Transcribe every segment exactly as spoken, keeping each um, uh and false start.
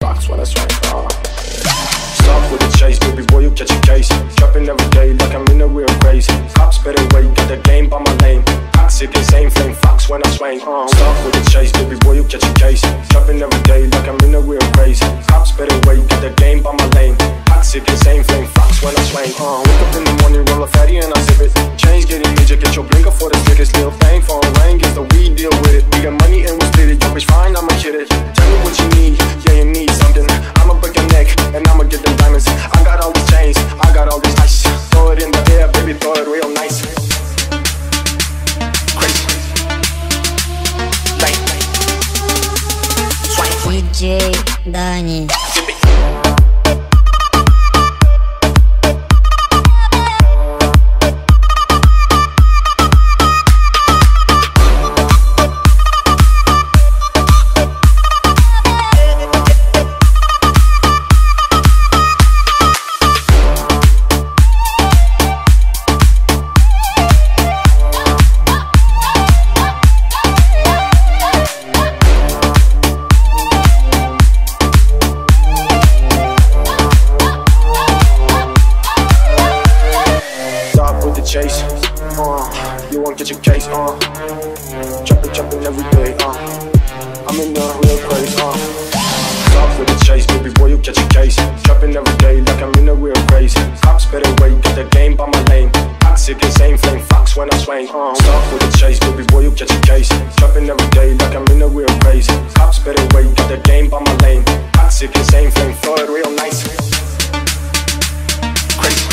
Rocks when I swing, uh. Start with the chase, baby boy, you catch a case. Trapping every day like I'm in a real craze. Cops better wait, get the game by my lane. Toxic and same flame, fox when I swing, uh. Start with the chase, baby boy, you catch a case. Trapping every day like I'm in a real craze. Cops better wait, get the game by my lane. Toxic and same flame, fox when I swing, uh. Wake up in the morning, roll a fatty and I zip it. Change getting major, get your blinker for the stickers. Little thing, phone ring, get the weed, deal with it. We got money and we split it, yo bitch fine, I'ma kid it. Tell me what you need, yeah you need something. I'ma break your neck and I'ma get them diamonds. I got all these chains, I got all these ice. Throw it in the air, baby, throw it real nice. Crazy. Bang. Swing. ди джей Дани. Chase, uh, you won't get your case, uh. Jumping, jumping every day, uh. I'm in the real craze, uh. Stop with the chase, baby boy, you catch a case. Jumping every day like I'm in a real craze. Cops better wait, get the game by my lane. Toxic and same flame, fox when I swing, uh. Stop with the chase, baby boy, you catch a case. Jumping every day like I'm in a real craze. Cops better wait, get the game by my lane. Toxic and same flame, throw it real nice. Crazy.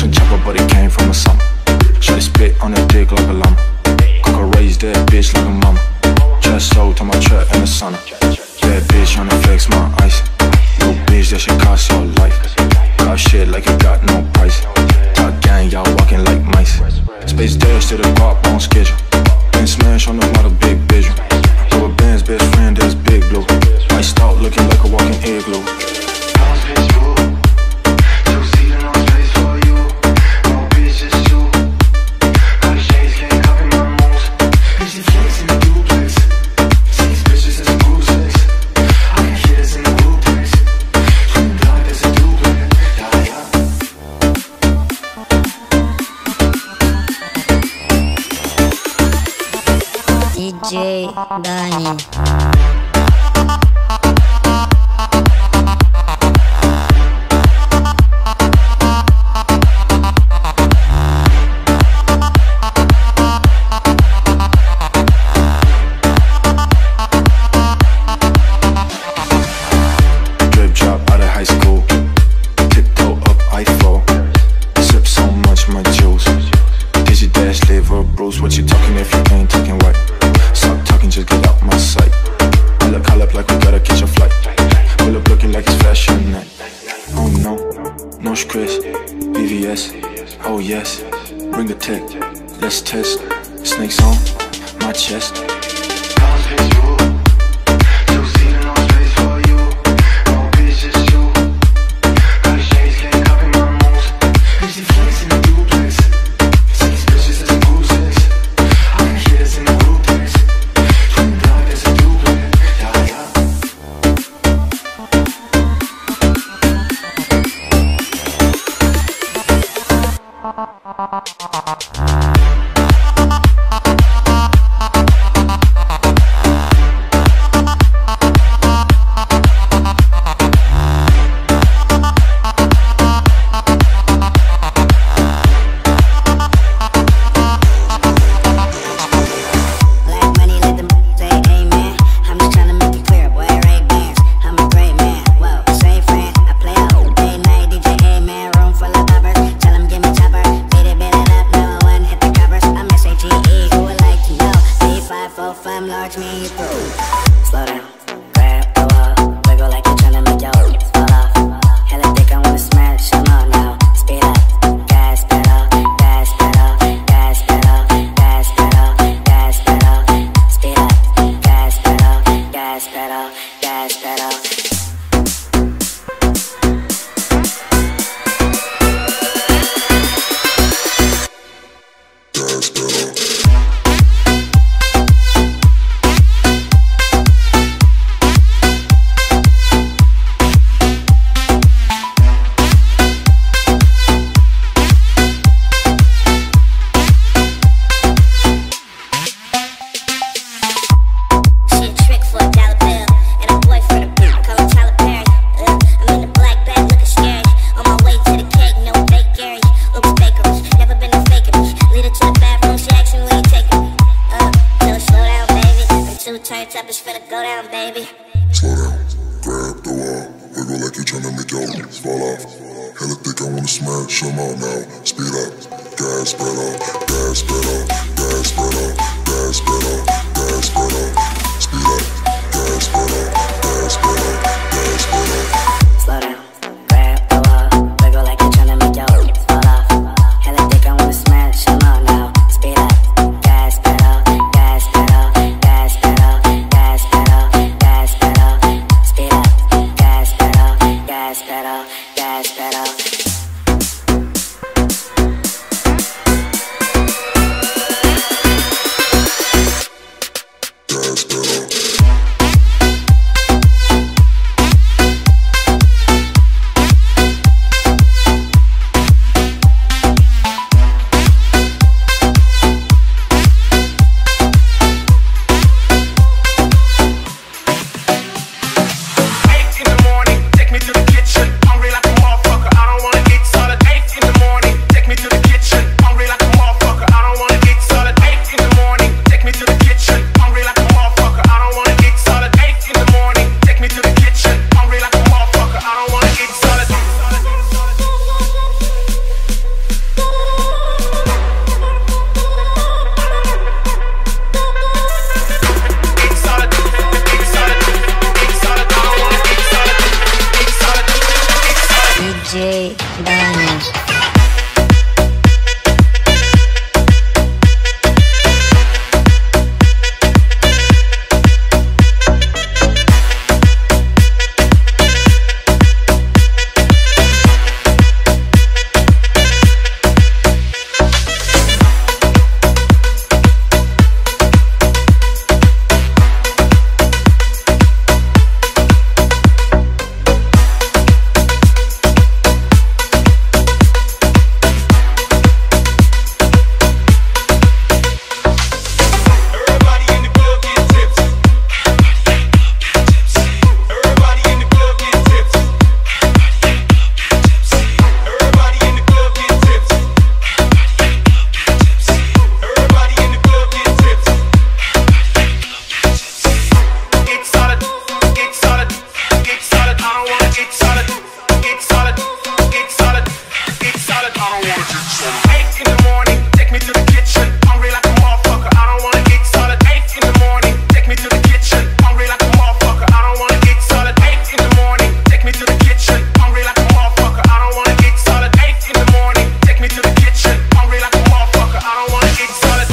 from chopper, but it came from a summer. Shawty spit on her dick like a llama. Cock a raised that bitch like a mama. Chest sold to my truck in the sauna. Bad bitch tryna flex my ice. Little bitch, that shit cost your life. Got shit like it got no price. Top gang, y'all walking like mice. Space dash to the guap on schedule. Been smash on the model, big visual. Rubber band's best friend, that's Big Blue. Iced out, looking like a walking igloo. ди джей Дани. What you talking if you ain't talking white? Stop talking, just get out my sight. I look, I look like we gotta catch a flight. Pull up looking like it's fashion night. Oh no, no stress, B V S, oh yes. Bring the tech, let's test. Snakes on my chest. Slow down, grab the wall, wiggle like you're tryna make your fall off. Hella thick, I wanna smash them all now. Speed up, gas pedal, gas pedal, gas pedal, gas pedal, gas pedal. Speed up, gas pedal, gas pedal, gas pedal. Go down, baby. Slow down, grab the wall, wiggle like you're tryna make your lips fall off. Hella thick, I wanna smash them all now. Speed up, gas pedal, gas pedal, gas pedal, gas pedal, gas pedal. Speed up, gas pedal, gas pedal, gas pedal. Slow down, grab the wall, wiggle like you're tryna make your lips fall off. Hella thick, I wanna smash them all now. Speed up, gas pedal, gas pedal, gas pedal, gas pedal, gas pedal. Speed up, gas pedal, gas pedal, gas pedal. Eight in the morning, take me to the kitchen. Hungry like a motherfucker, I don't wanna eat solid. Eight in the morning, take me to the kitchen. Hungry like a motherfucker, I don't wanna eat solid. Eight in the morning, take me to the kitchen. Hungry like a motherfucker, I don't wanna eat solid. Eight in the morning, take me to the kitchen. Hungry like a motherfucker, I don't wanna eat solid.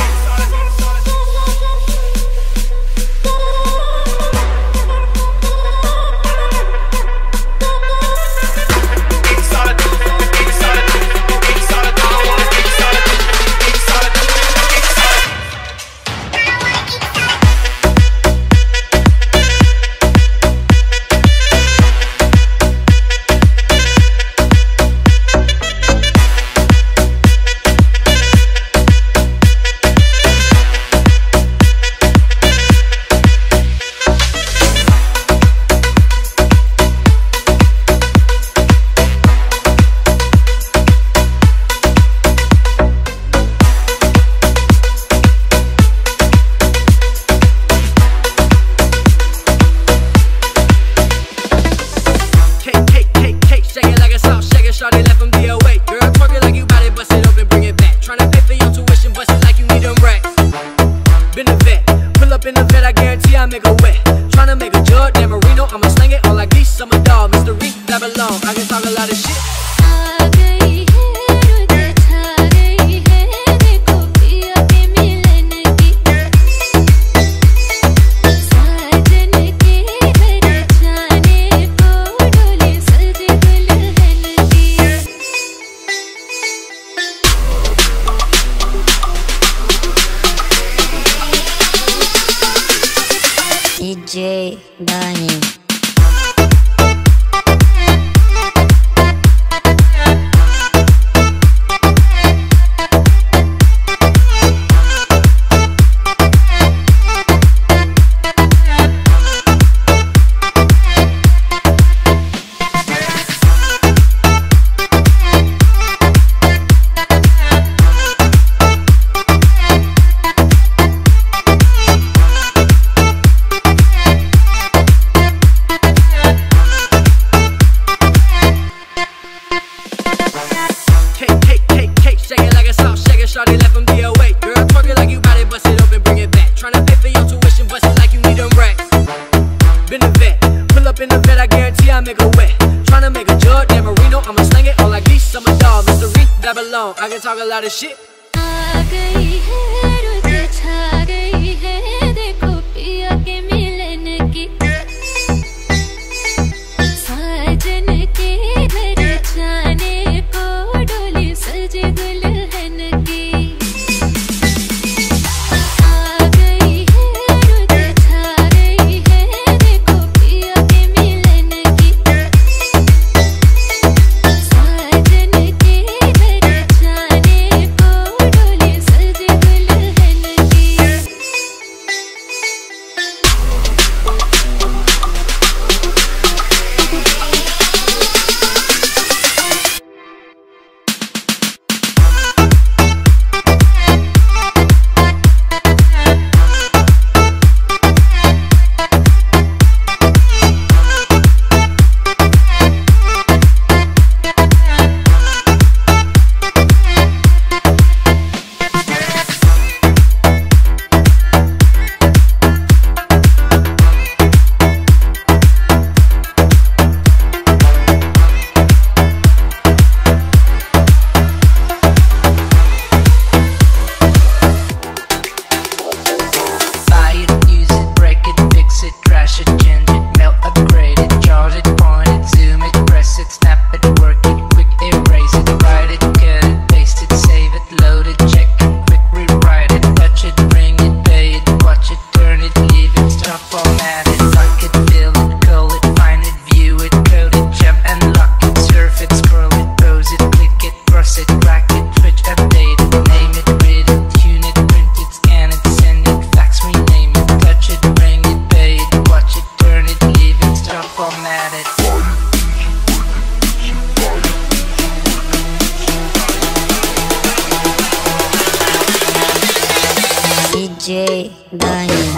D J Dani. Shawty left him be awake. Girl, twerk it like you bout it, bust it open, bring it back. Tryna pay for your tuition, bust it like you need them racks. Been a vet, pull up in the vet, I guarantee I make a wet. Tryna make a Jordan Marino, I'ma slang it all like Geese, I'm a dog, mystery, Babylon. I can talk a lot of shit. D J Dani.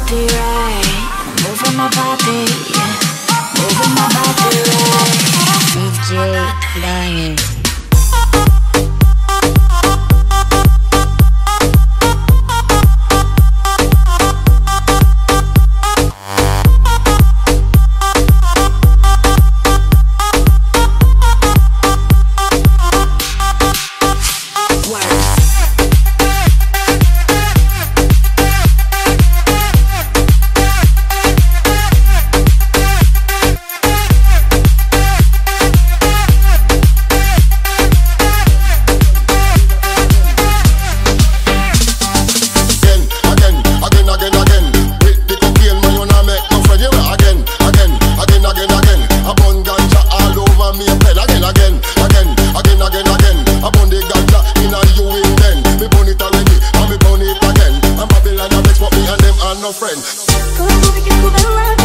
body right, moving my body, yeah, moving my body right. D J Dani. No friend. Go, go, go, go, go, go,